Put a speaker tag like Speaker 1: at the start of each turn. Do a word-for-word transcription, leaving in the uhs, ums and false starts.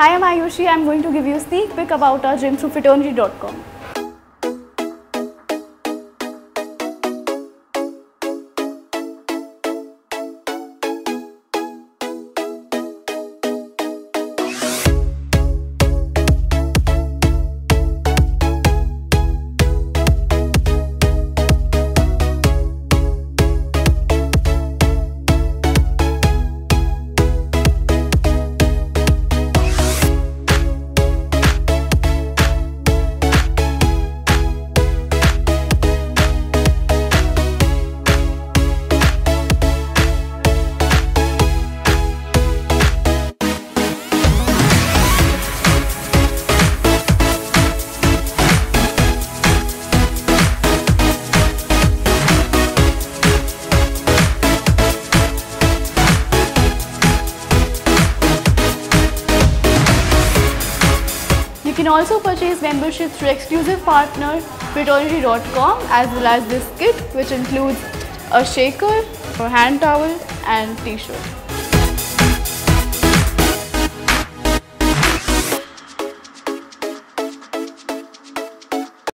Speaker 1: Hi, I'm Ayushi. I'm going to give you a sneak peek about our gym through Fitternity dot com. You can also purchase membership through exclusive partner Fitternity dot com, as well as this kit, which includes a shaker, a hand towel and t-shirt.